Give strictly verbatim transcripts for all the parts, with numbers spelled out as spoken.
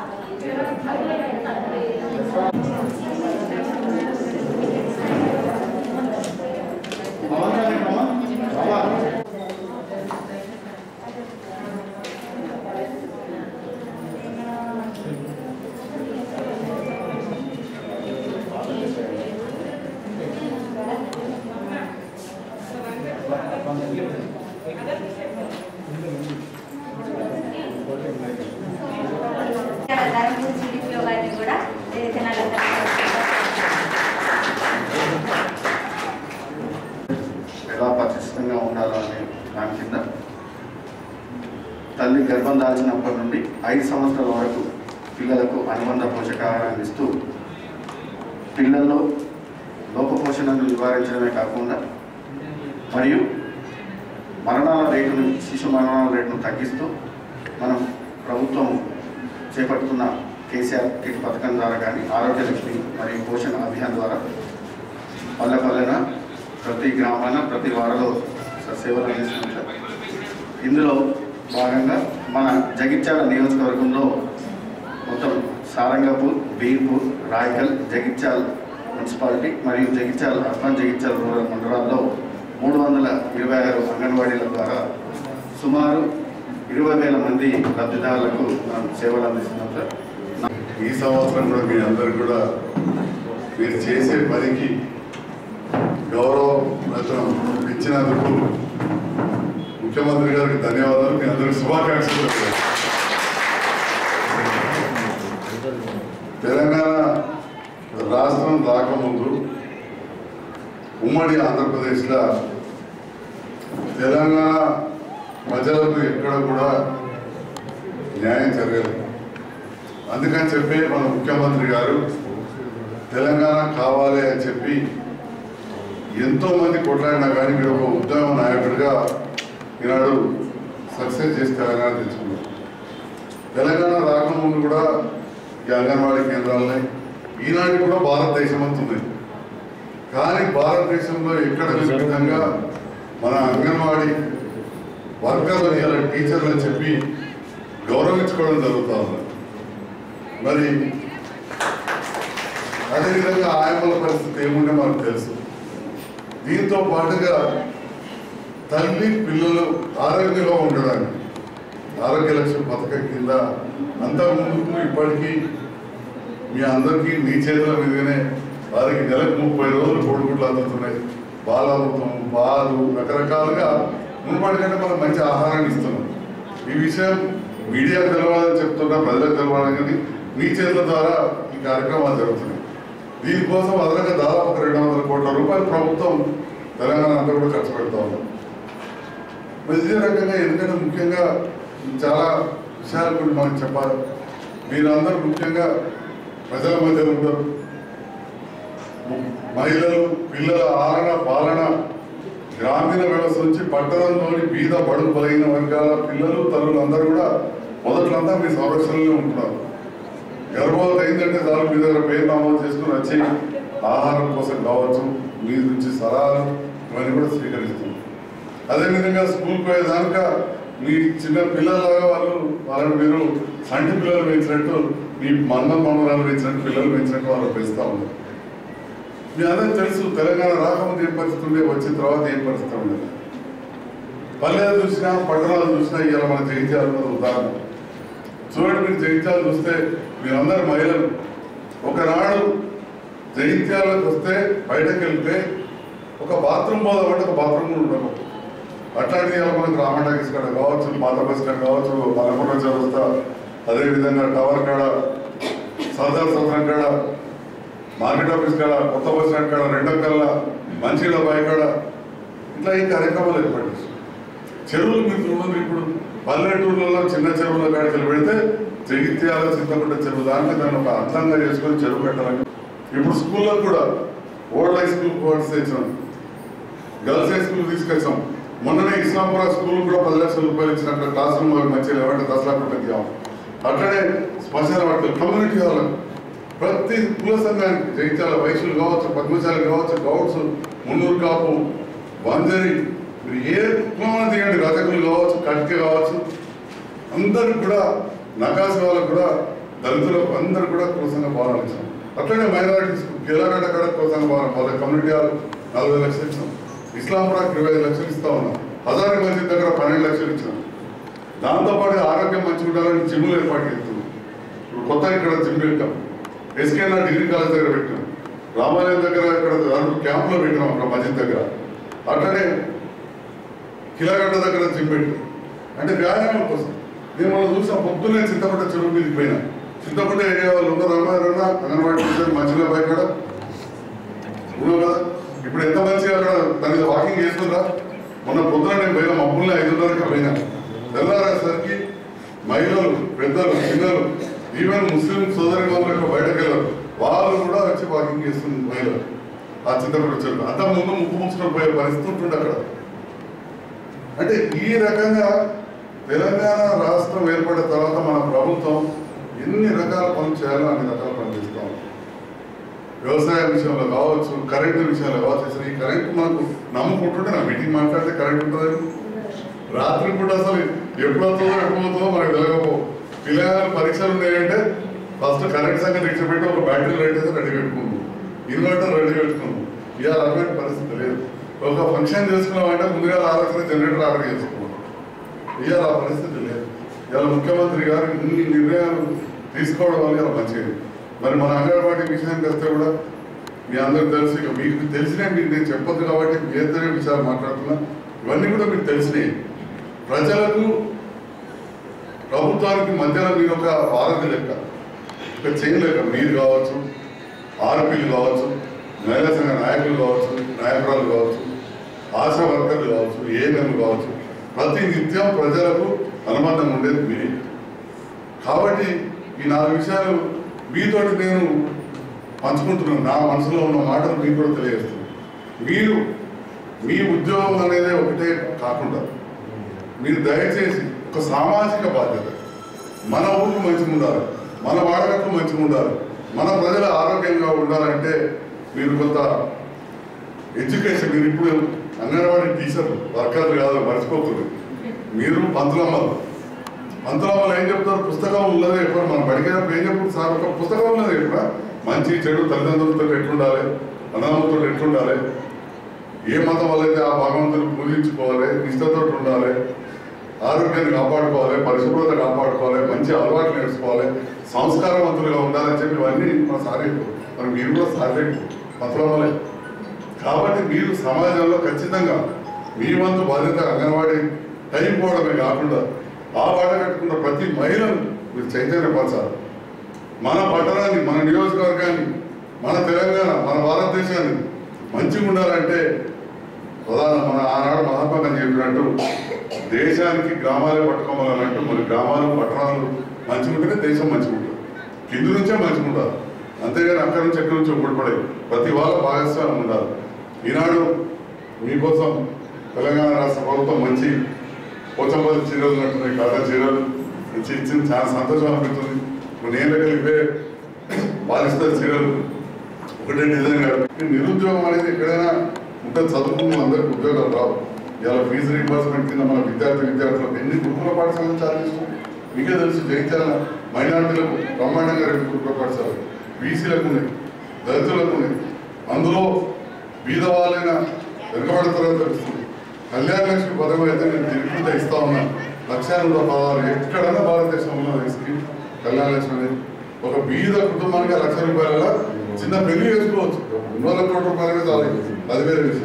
ఎలా పటిష్టంగా ఉండాలో అనే దాని కింద తల్లి గర్భం దాల్చినప్పటి నుండి ఐదు సంవత్సరాల వరకు పిల్లలకు అనుబంధ పోషకాహారాన్ని ఇస్తూ పిల్లల్లో లోపపోషణను నివారించడమే కాకుండా మరియు మరణాల రేటును శిశు మరణాల రేటును తగ్గిస్తూ మనం ప్రభుత్వం చేపడుతున్న కేసీఆర్ కిట్ పథకం ద్వారా కానీ ఆరోగ్యలక్ష్మి మరియు పోషణ అభియాన్ ద్వారా పల్లె పల్లెన ప్రతి గ్రామాన ప్రతి వాడలో సేవలు అందిస్తున్నారు. ఇందులో భాగంగా మన జగిత్యాల నియోజకవర్గంలో మొత్తం సారంగపూర్, బీర్పూర్, రాయకల్, జగిత్యాల మున్సిపాలిటీ మరియు జగిత్యాల అర్బన్ జగిత్యాల రూరల్ మండలాల్లో మూడు వందల ఇరవై ఆరు అంగన్వాడీల ద్వారా సుమారు ఇరవై వేల మంది లబ్ధిదారులకు మనం సేవలు అందిస్తున్నాం సార్. ఈ సంవత్సరం కూడా మీ అందరు కూడా మీరు చేసే పనికి గౌరవం ఇచ్చినందుకు ముఖ్యమంత్రి గారికి ధన్యవాదాలు. మీ అందరికి శుభాకాంక్షలు. తెలంగాణ రాష్ట్రం రాకముందు ఉమ్మడి ఆంధ్రప్రదేశ్లో తెలంగాణ ప్రజలకు ఎక్కడ కూడా న్యాయం జరగదు. అందుకని చెప్పి మన ముఖ్యమంత్రి గారు తెలంగాణ కావాలి అని చెప్పి ఎంతోమంది కొట్లాడినా కానీ మీరు ఒక ఉద్యమ నాయకుడిగా ఈనాడు సక్సెస్ చేసి తెలంగాణ తెచ్చుకున్నారు. తెలంగాణ రాకముందు కూడా ఈ అంగన్వాడీ కేంద్రాలని ఈనాడు కూడా భారతదేశం అంతుంది. కానీ భారతదేశంలో ఎక్కడ విధంగా మన అంగన్వాడీ వర్కర్లు ఇలా టీచర్లు అని చెప్పి గౌరవించుకోవడం జరుగుతూ ఉంది. మరి అదేవిధంగా ఆయమ్మల పరిస్థితి ఏముంటే మనకు తెలుసు. దీంతో పాటుగా తల్లి పిల్లలు ఆరోగ్యంగా ఉండడానికి ఆరోగ్య లక్ష్మి పథకం కింద అంతకుముందుకు ఇప్పటికీ మీ అందరికీ మీ చేతుల మీదనే వారికి నెలకు ముప్పై రోజులు కోడిగుడ్లు అందుతున్నాయి. బాలామృతం, పాలు, రకరకాలుగా మునుపటి కంటే మనం మంచి ఆహారాన్ని ఇస్తున్నాం. ఈ విషయం మీడియాకు తెలవాలని చెప్తున్నా, ప్రజలకు తెలవాలని కానీ మీ చేతుల ద్వారా ఈ కార్యక్రమాలు జరుగుతున్నాయి. దీనికోసం అదనంగా దాదాపు ఒక రెండు వందల కోట్ల రూపాయలు ప్రభుత్వం తెలంగాణ అంతా కూడా ఖర్చు పెడతా ఉన్నాం. ఇదే రకంగా ఎందుకంటే ముఖ్యంగా చాలా విషయాలు కూడా మనకు చెప్పాలి. మీరందరూ ముఖ్యంగా ప్రజల మధ్య ఉంటారు. మహిళలు, పిల్లల ఆలన పాలన గ్రామీణ వ్యవస్థ నుంచి పట్టణంలోని బీద బడుగు బలైన వర్గాల పిల్లలు, తల్లులు అందరూ కూడా మొదట్లంతా మీ సంరక్షణలో ఉంటున్నారు. గర్భవతి అయిందంటే చాలు మీ దగ్గర పేరు నమోదు చేసుకుని వచ్చి ఆహారం కోసం కావచ్చు, మీ నుంచి సలహాలు ఇవన్నీ కూడా స్వీకరిస్తున్నారు. అదేవిధంగా స్కూల్కి పోయేదాక మీ చిన్న పిల్లలాగా వాళ్ళు వాళ్ళని మీరు సంటి పిల్లలు పెంచినట్టు మీ మన్న మనవరాలు పెంచినట్టు పిల్లలు పెంచినట్టు వాళ్ళు పెంచుతూ ఉన్నారు. మీ అందరికీ తెలుసు తెలంగాణ రాకముందు ఏం పరిస్థితి ఉండే, వచ్చిన తర్వాత ఏం పరిస్థితి ఉండేది. పల్లెలు చూసినా పట్టణాలు చూసినా ఇలా మన జగిత్యాల ఉదాహరణ చూడండి. మీరు జగిత్యాలు చూస్తే మీరందరూ మహిళలు ఒకనాడు జగిత్యాలకు వస్తే బయటకు వెళ్తే ఒక బాత్రూమ్ పోదామంటే ఒక బాత్రూమ్ కూడా ఉండవు. అట్లాంటిది ఇలా మనకు రామటాకీస్ కాడ కావచ్చు, పాత బస్ కాడ కావచ్చు, పదకొండ చదువుతా, అదేవిధంగా టవర్ కాడ, సర్దార్ సత్రం కాడ, మార్కెట్ ఆఫీస్ కాడ, కొత్త బస్ స్టాండ్ కాడ, రెండో కల్లా, మంచిగా బాయ్ కాడ ఇట్లా ఈ కార్యక్రమాలు ఏర్పాటు చేస్తాం. చెరువులు మీరు చూడండి. ఇప్పుడు పల్లెటూర్లలో చిన్న చెరువుల కాడికి పెడితే జగిత్యాల చింతకుంట చెరువు దాంట్లో దాన్ని ఒక అందంగా చేసుకొని చెరువు పెట్టాలని ఇప్పుడు స్కూల్లో కూడా ఓల్డ్ హై స్కూల్ కోర్స్ తెచ్చాం, గర్ల్స్ హై స్కూల్ తీసుకొచ్చాం. మొన్ననే ఇస్లాంపుర స్కూల్ కూడా పది లక్షల రూపాయలు ఇచ్చినట్టు క్లాస్ రూమ్ వాళ్ళకి మంచిగా లేవంటే దశ లక్షలు పెట్టాము. అట్లనే శ్మశాన వాటికి కమ్యూనిటీ వాళ్ళకి ప్రతి కుల సంఘానికి జగిత్యాల వైశ్యులు కావచ్చు, పద్మశాలి కావచ్చు, గౌడ్స్, మున్నూరు కాపు, వంజరి, మీరు ఏ కులమైన దిగండి, రజకులు కావచ్చు, కట్క కావచ్చు, అందరికి కూడా నకాశ వాళ్ళకు కూడా దళితులకు అందరూ కూడా ప్రోత్సాహ భవనాలు ఇచ్చాం. అట్లనే మైనారిటీస్ కేరళ కూడా ప్రోత్సాహ భవనం వాళ్ళ కమ్యూనిటీ హాల్ నలభై లక్షలు ఇచ్చాం. ఇస్లాంపురాకి ఇరవై ఐదు లక్షలు ఇస్తా ఉన్నాం. హజారీ మసీద్ దగ్గర పన్నెండు లక్షలు ఇచ్చాం. దాంతోపాటు ఆరోగ్యం మంచిగా ఉండాలని జిమ్లు ఏర్పాటు చేస్తున్నాం. ఇప్పుడు కొత్త ఇక్కడ జిమ్ పెట్టాం. ఎస్కేఎన్ఆర్ డిగ్రీ కాలేజ్ దగ్గర పెట్టాం. రామాలయం దగ్గర ఇక్కడ రెండు క్యాంపులో పెట్టాం అక్కడ మసీద్ దగ్గర. అట్లనే కిలాగడ్డ దగ్గర జిమ్ పెట్టాం. అంటే వ్యాయామం కోసం నేను మనం చూసాం. పొద్దున్నే చింతపడ్డ చెరువు మీదకి పోయినా. చింతపడ్డ ఏరియా వాళ్ళు ఉన్నారు అమ్మాయినా అంగన్వాడీ టీచర్ మంచిగా బయట కూడా ఉన్నావు కదా. ఇప్పుడు ఎంత మంచిగా అక్కడ దాని వాకింగ్ చేస్తుందా. మొన్న పొద్దున నేను పోయినా మబ్బుల్ని ఐదున్నరకి పోయినా. తెల్లారేసరికి మహిళలు పెద్దలు చిన్నలు ఈవెన్ ముస్లిం సోదరి వాళ్ళకి బయటకు వెళ్ళారు. వాళ్ళు కూడా వచ్చి వాకింగ్ చేస్తుంది మహిళలు. ఆ చింతపడ్డ చెరువు అంత ముందు ముక్కు ముచ్చుకొని పోయే పరిస్థితి ఉంటుంది అక్కడ. అంటే ఈ రకంగా తెలంగాణ రాష్ట్రం ఏర్పడిన తర్వాత మన ప్రభుత్వం ఎన్ని రకాల పనులు చేయాలో అన్ని రకాల పనులు చేస్తాం. వ్యవసాయ విషయంలో కావచ్చు, కరెంటు విషయంలో కావచ్చు. అసలు ఈ కరెంటు మనకు నమ్ముకుంటుంటే నా మీటింగ్ మాట్లాడితే కరెంట్ ఉంటుంది. రాత్రి పూట అసలు ఎప్పుడు వస్తుందో ఎప్పుడు పోతుందో మనకు తెలియకపో. పిల్లలు పరీక్షలు ఉన్నాయంటే ఫస్ట్ కరెంట్ సంగతి రిక్ష పెట్టి ఒక బ్యాటరీ లైట్ అయితే రెడీ పెట్టుకుందాం, ఇన్వర్టర్ రెడీ పెట్టుకుందాం. ఇవాళ అటువంటి పరిస్థితి లేదు. ఒక ఫంక్షన్ చేసుకున్నామంటే ముందుగా ఆలోచన జనరేటర్ ఆర్డర్ చేసుకున్నాం. ఇవాళ ఆ పరిస్థితి లేదు. ఇవాళ ముఖ్యమంత్రి గారు ఇన్ని నిర్ణయాలు తీసుకోవడం వల్ల ఇలా మంచిది. మరి మన అంగన్వాడీ విషయానికి వస్తే కూడా మీ అందరికి తెలుసు. ఇక మీకు తెలిసినా మీకు నేను చెప్పొద్దు కాబట్టి ఏదైనా విషయాలు మాట్లాడుతున్నా. ఇవన్నీ కూడా మీకు తెలిసినాయి. ప్రజలకు ప్రభుత్వానికి మధ్యలో మీరు ఒక వారధి లెక్క, ఒక చైన్ లెక్క. మీరు కావచ్చు, ఆర్పీలు కావచ్చు, మహిళా సంఘ నాయకులు కావచ్చు, నాయకురాలు కావచ్చు, ఆశా వర్కర్లు కావచ్చు, ఏఎన్ఎంలు కావచ్చు. ప్రతి నిత్యం ప్రజలకు అనుబంధం ఉండేది మీరే. కాబట్టి ఈ నాలుగు విషయాలు మీతోటి నేను పంచుకుంటున్నాను. నా మనసులో ఉన్న మాటలు మీకు కూడా తెలియజేస్తున్నాను. మీరు మీ ఉద్యోగం అనేది ఒకటే కాకుండా మీరు దయచేసి ఒక సామాజిక బాధ్యత, మన ఊరు మంచిగా ఉండాలి, మన వాడకట్టు మంచిగా ఉండాలి, మన ప్రజలు ఆరోగ్యంగా ఉండాలంటే మీరు కొంత ఎడ్యుకేషన్. మీరు ఇప్పుడు అంగన్వాడీ టీచర్లు వర్కర్లు కాదు, మర్చిపోకూడదు. మీరు పంతులమ్మలు పంతులమ్మలు ఏం చెప్తారు? పుస్తకం ఉన్నదే ఎప్పుడు మనం పడికేటప్పుడు ఏం చెప్తారు? సార్ ఒక పుస్తకం ఉన్నది ఎప్పుడు మంచి చెడు తల్లిదండ్రులతో ఎట్లుండాలి, అన్నదమ్ములతో ఎట్లుండాలి, ఏ మతం వల్ల అయితే ఆ భగవంతుని పూజించుకోవాలి, నిష్ఠతో ఉండాలి, ఆరోగ్యాన్ని కాపాడుకోవాలి, పరిశుభ్రత కాపాడుకోవాలి, మంచి అలవాట్లు నేర్చుకోవాలి, సంస్కారవంతులుగా ఉండాలని చెప్పి ఇవన్నీ మన సారీ. మరి మీరు కూడా సారీ పంతులమ్మలే. కాబట్టి మీరు సమాజంలో ఖచ్చితంగా మీ వంతు బాధ్యత అంగన్వాడీ టైం పోవడమే కాకుండా ఆ బాట కట్టుకున్న ప్రతి మహిళను మీరు చైతన్యపరచాలి. మన పట్టణాన్ని, మన నియోజకవర్గాన్ని, మన తెలంగాణ, మన భారతదేశాన్ని మంచిగా ఉండాలంటే ప్రధాన మన ఆనాడు మహాత్మా గాంధీ చెప్పినట్టు దేశానికి గ్రామాలే పట్టుకోవాలన్నట్టు మరి గ్రామాలు పట్టణాలు మంచిగా ఉంటేనే దేశం మంచిగా ఉంటుంది. కింది నుంచే మంచిగా ఉండాలి, అంతేగాని అక్కడి నుంచి ఎక్కడి నుంచి ఉపయోగపడే ప్రతి వాళ్ళ భాగస్వామ్యం ఉండాలి. ఈనాడు మీకోసం తెలంగాణ రాష్ట్ర ప్రభుత్వం మంచి పోచంపల్లి చీరలు నట్టున్నాయి, కాదా చీరలు మంచి ఇచ్చింది. చాలా సంతోషం అనిపిస్తుంది. ఇప్పుడు నేను దగ్గర ఇవే పాలిస్తారు చీరలు ఒకటే డిజైన్ కాదు. నిరుద్యోగం అనేది ఎక్కడైనా ఉంటుంది. చదువుకున్న అందరికీ ఉద్యోగాలు రావు. ఇలా ఫీజు రీంబర్స్మెంట్ కింద మన విద్యార్థి విద్యార్థులకు ఎన్ని గురుకుల పాఠశాలలు చాలిస్తాం మీకే తెలుసు. జగిత్యాల మైనార్టీలకు బ్రహ్మాండంగా రెండు గురుకుల పాఠశాలలు, బీసీలకు ఉన్నాయి, దళితులకు ఉన్నాయి. అందులో బీదవాళ్ళైన వెనుకబడతారో తెలుస్తుంది. కళ్యాణ లక్ష్మి పదవి అయితే నేను తిరుగుతుంటే ఇస్తా ఉన్నాను. లక్ష నూట పదహారు ఎక్కడైనా భారతదేశంలో ఈ స్కీమ్ కళ్యాణ లక్ష్మి అనేది ఒక బీద కుటుంబానికి లక్ష రూపాయల చిన్న పెళ్లి చేసుకోవచ్చు. రెండు వందల కోట్ల రూపాయలనే చాలు, అది వేరే విషయం.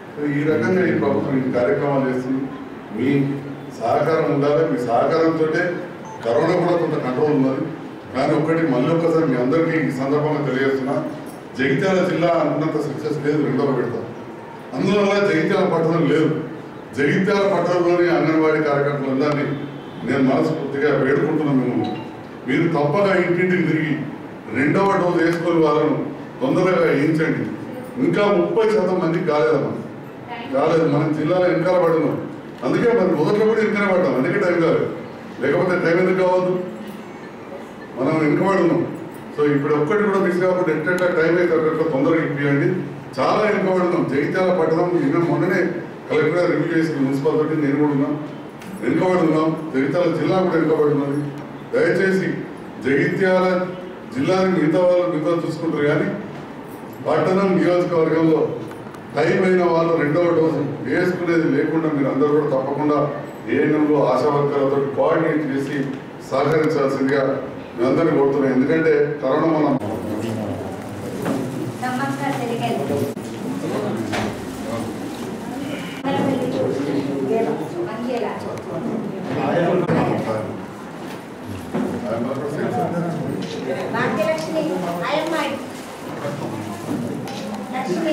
ఈ రకంగా ఈ ప్రభుత్వం ఈ కార్యక్రమాలు చేస్తుంది. మీ సహకారం ఉండాలి. మీ సహకారంతో కరోనా కూడా కొంత కంట్రోల్ ఉన్నది. కానీ ఒకటి మళ్ళీ ఒక్కసారి మీ అందరికీ ఈ సందర్భంగా తెలియజేస్తున్నా, జగిత్యాల జిల్లా అనుకున్నంత సక్సెస్ లేదు. రెండవ పెడతాం. అందువల్ల జగిత్యాల పట్టణం లేదు. జగిత్యాల పట్టణంలోని అంగన్వాడీ కార్యకర్తలందరినీ నేను మనస్ఫూర్తిగా వేడుకుంటున్నాను. మేము మీరు తప్పగా ఇంటింటికి తిరిగి రెండవ డోసు వేసుకొని వాళ్ళను తొందరగా వేయించండి. ఇంకా ముప్పై శాతం మందికి కాలేదమ్మా, కాలేదు. మన జిల్లాలో వెనకాల పడున్నాం. అందుకే మరి మొదట్లో కూడా వెనకాల పడ్డాం. అందుకే టైం కాలేదు. లేకపోతే టైం ఎందుకు కావద్దు, మనం వెనుకబడున్నాం. సో ఇప్పుడు ఒక్కటి కూడా మిస్ కాకుండా ఎట్లా టైం అయితే అక్కడ తొందరగా ఇప్పియండి. చాలా వెనుకబడున్నాం. జగిత్యాల పట్టణం నిన్న మొన్ననే కలెక్టర్ రివ్యూ చేసిన మున్సిపల్ తోటి నేను కూడా ఉన్నాం. వెనుకబడున్నాం. జగిత్యాల జిల్లా కూడా వెనుకబడున్నది. దయచేసి జగిత్యాల జిల్లాని మిగతా వాళ్ళు మిగతా చూసుకుంటారు కానీ పట్టణం నియోజకవర్గంలో టైం అయిన వాళ్ళు రెండవ డోసు వేసుకునేది లేకుండా మీరు అందరూ కూడా తప్పకుండా ఏఎన్ఎంలో ఆశా వర్కర్లతో కోఆర్డినేట్ చేసి సహకరించాల్సిందిగా మీ అందరినీ కోరుతున్నాం. ఎందుకంటే కరోనా మనం భాగ్యలక్ష్మి అయ్యమ్మాయి లక్ష్మి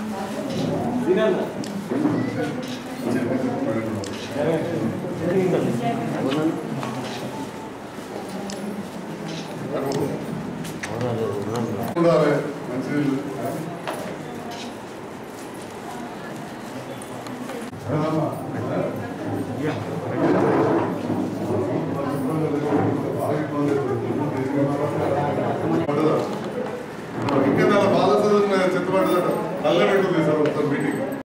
మంచి ఇంకా చాలా బాధ చెత్తపడ్డదట నల్లబెట్టుంది సార్ ఒకసారి